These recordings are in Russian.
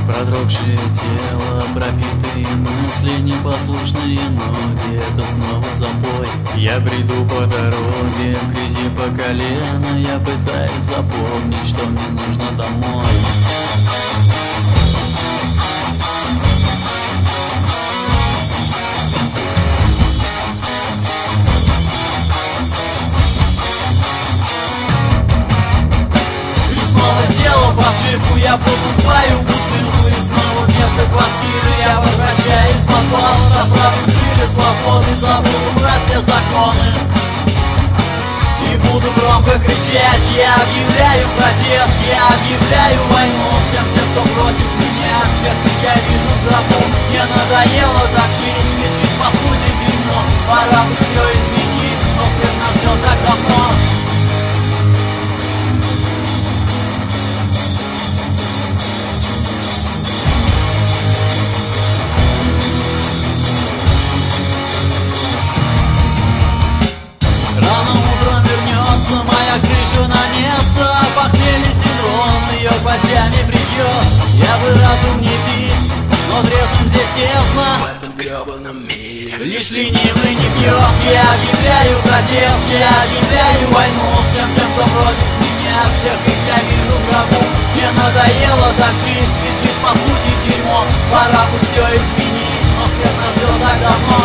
Продрогшее тело, пропитые мысли, непослушные ноги — это снова запой. Я бреду по дороге, в грязи по колено. Я пытаюсь запомнить, что мне нужно домой. Сделав ошибку, я покупаю бутылку. И снова вместо квартиры я возвращаюсь в подвал. Расправив крылья свободы, забуду про все законы и буду громко кричать. Я объявляю протест, я объявляю войну всем тем, кто против меня. Всех, как я вижу в гробу. Мне надоело так жить, ведь жизнь по сути дерьмо. Пора бы все изменить, но смерть нас ждет так давно. Моя крыша на место, похмелье синдром ее гвоздями прибьет. Я бы рад был не пить, но трезвым здесь тесно в этом гребаном мире. Лишь ленивый не пьет. Я объявляю протест, я объявляю войну всем тем, кто против меня. Всех их я вижу в гробу. Мне надоело так жить, ведь жизнь по сути дерьмо. Пора бы все изменить, но смерть нас ждет так давно.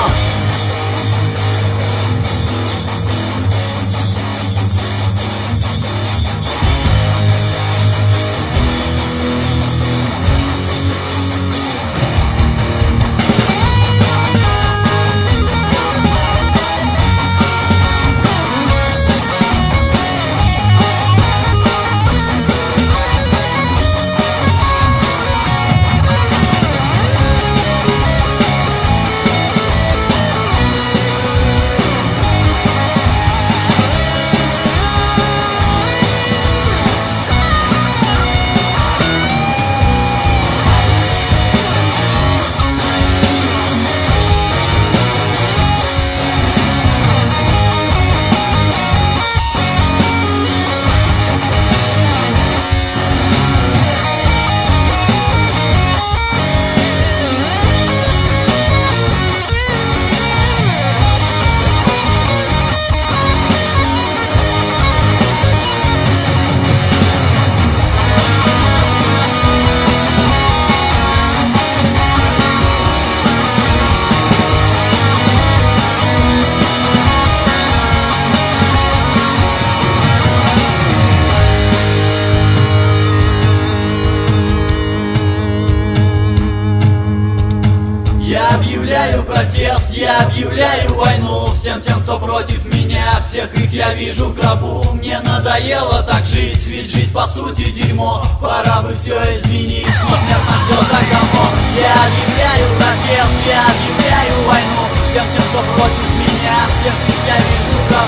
Я объявляю протест, я объявляю войну всем тем, кто против меня. Всех их я вижу в гробу. Мне надоело так жить, ведь жизнь по сути дерьмо. Пора бы все изменить, но смерть нас ждет так давно. Я объявляю протест, я объявляю войну всем тем, кто против меня. Всех их я вижу в гробу.